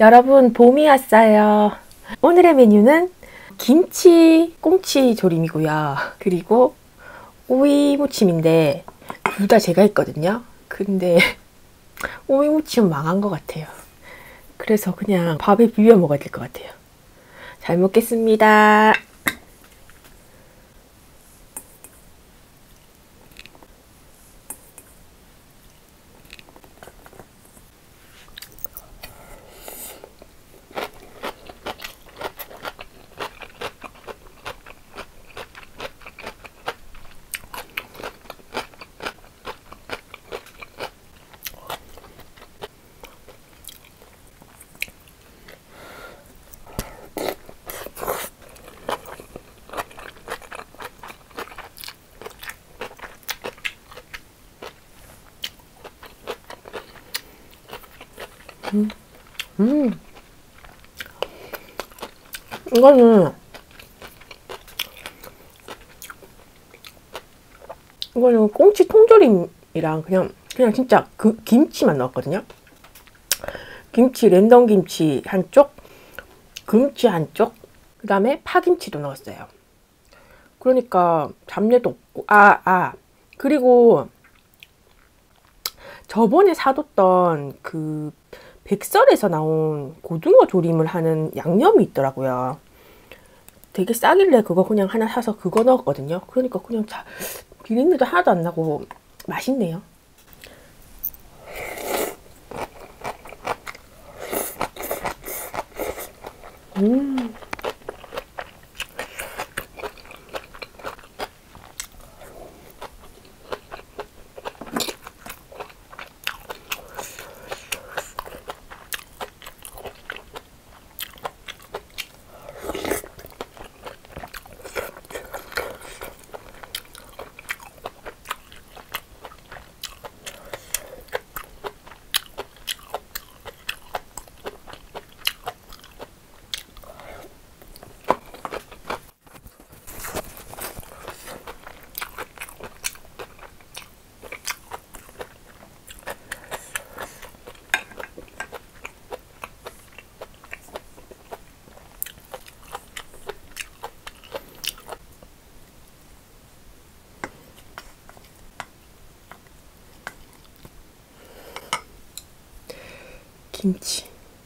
여러분, 봄이 왔어요. 오늘의 메뉴는 김치 꽁치 조림이고요. 그리고 오이 무침인데 둘 다 제가 했거든요. 근데 오이 무침은 망한 것 같아요. 그래서 그냥 밥에 비벼 먹어야 될 것 같아요. 잘 먹겠습니다. 이거는 꽁치 통조림이랑 그냥 진짜 그 김치만 넣었거든요. 김치, 랜덤 김치 한쪽, 금치 한쪽, 그 다음에 파김치도 넣었어요. 그러니까 잡내도 없고, 그리고 저번에 사뒀던 그 백설에서 나온 고등어 조림을 하는 양념이 있더라고요. 되게 싸길래 그거 그냥 하나 사서 그거 넣었거든요. 그러니까 그냥 비린내도 하나도 안 나고 맛있네요. 김치.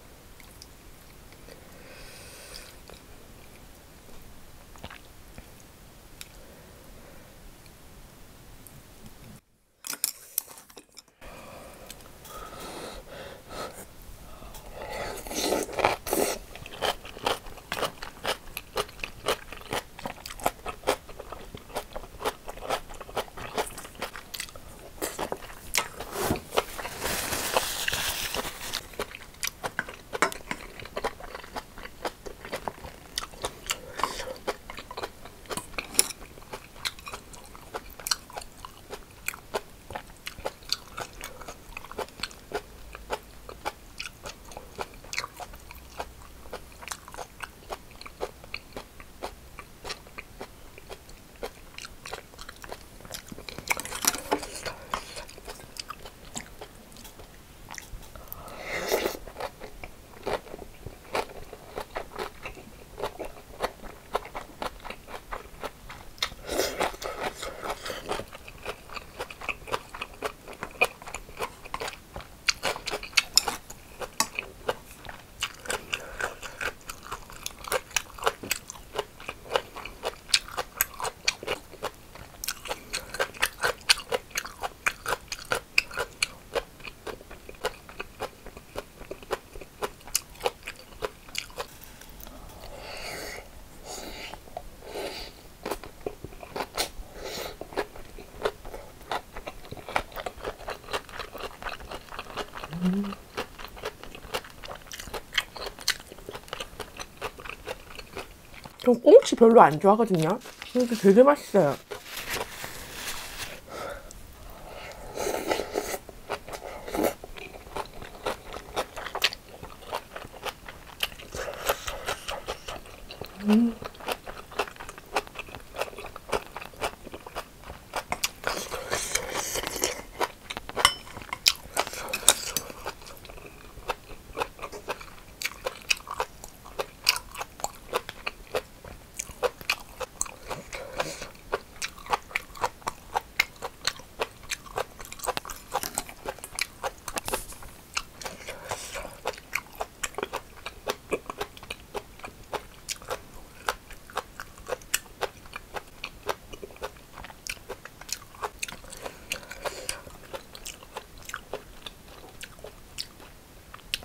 전 꽁치 별로 안 좋아하거든요. 근데 되게 맛있어요.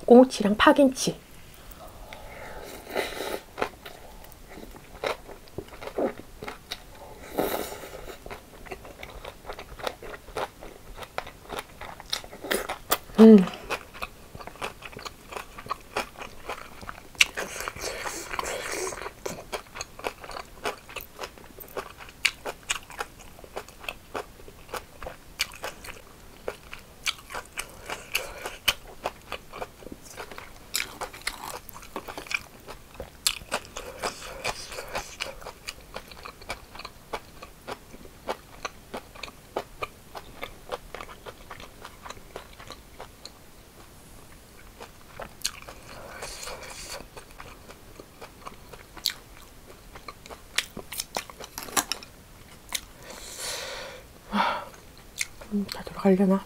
꽁치랑 파김치. 다 들어가려나?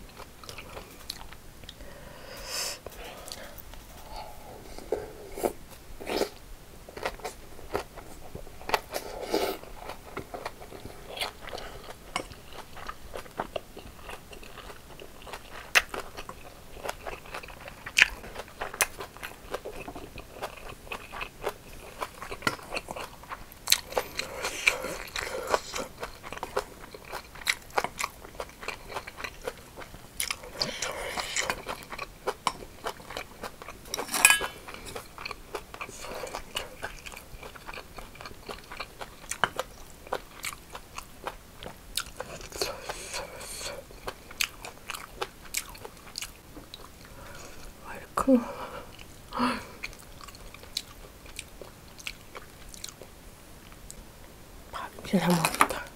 파김치 잘 먹었다.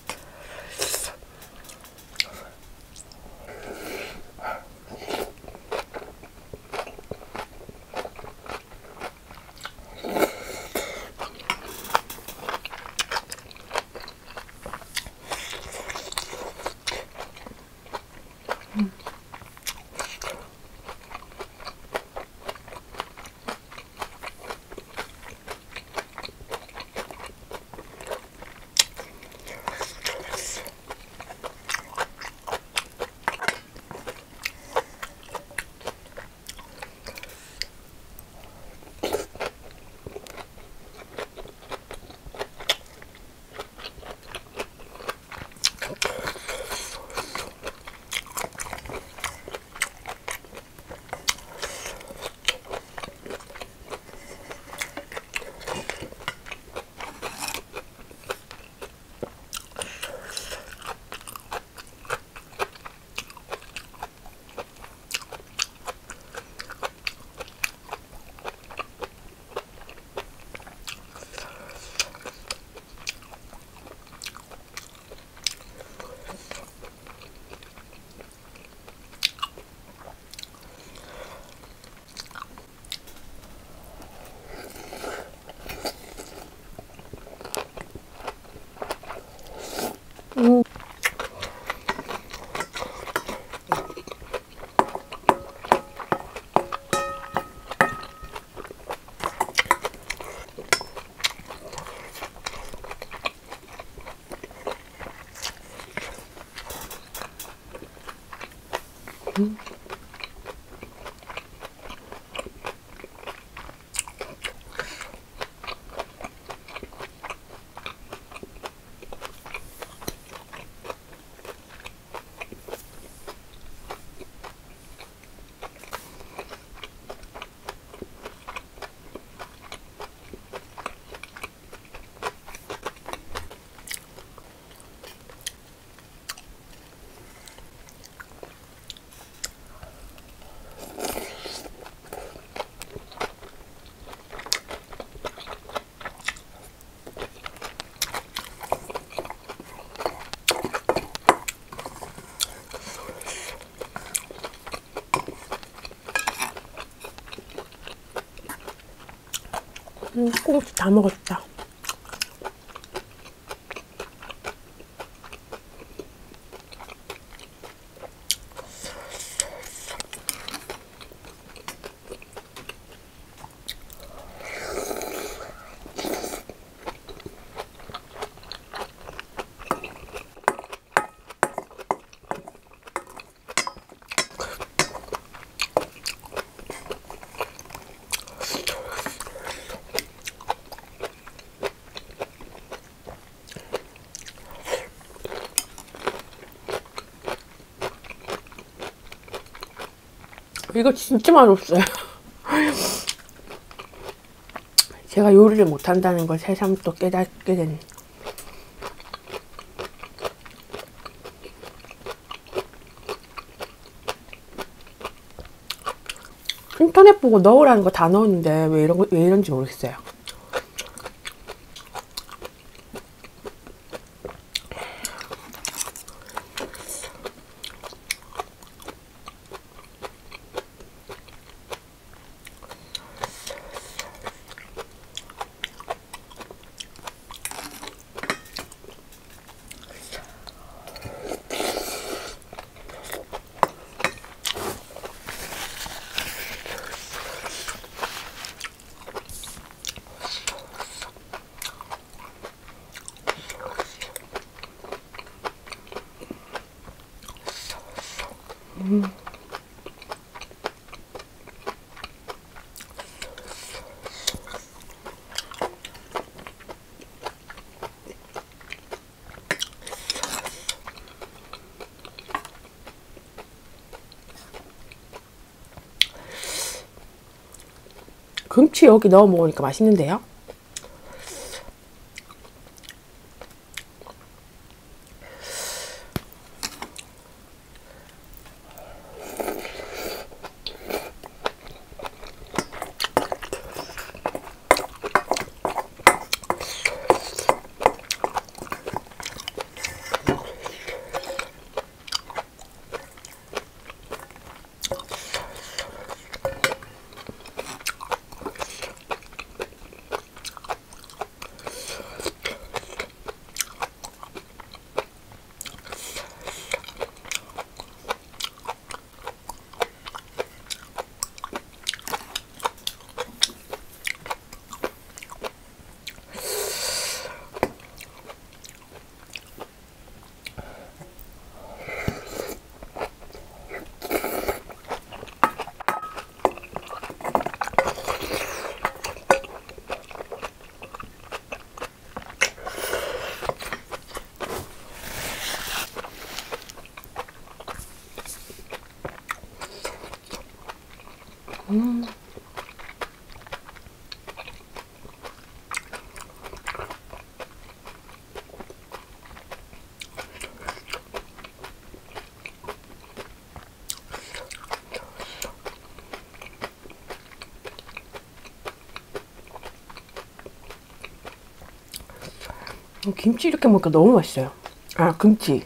꽁치 다 먹었다. 이거 진짜 맛없어요. 제가 요리를 못한다는 걸 새삼 또 깨닫게 된. 인터넷 보고 넣으라는 거 다 넣었는데 왜 이런지 모르겠어요. 김치 여기 넣어 먹으니까 맛있는데요? 김치 이렇게 먹으니까 너무 맛있어요. 아, 김치.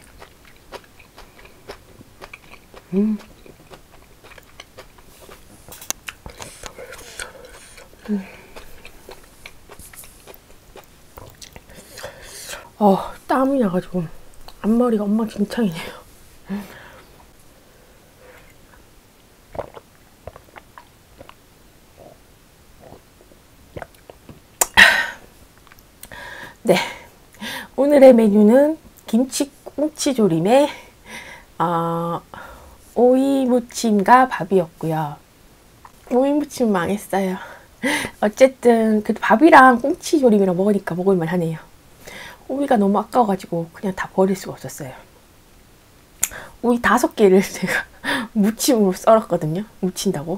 땀이 나가지고 앞머리가 엉망진창이네요. 네, 오늘의 메뉴는 김치 꽁치조림에 오이 무침과 밥이었고요. 오이 무침 망했어요. 어쨌든 그 밥이랑 꽁치조림이랑 먹으니까 먹을만 하네요. 오이가 너무 아까워가지고 그냥 다 버릴 수가 없었어요. 오이 5개를 제가 무침으로 썰었거든요. 무친다고.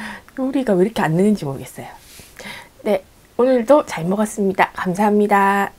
요리가 왜 이렇게 안 느는지 모르겠어요. 네, 오늘도 잘 먹었습니다. 감사합니다.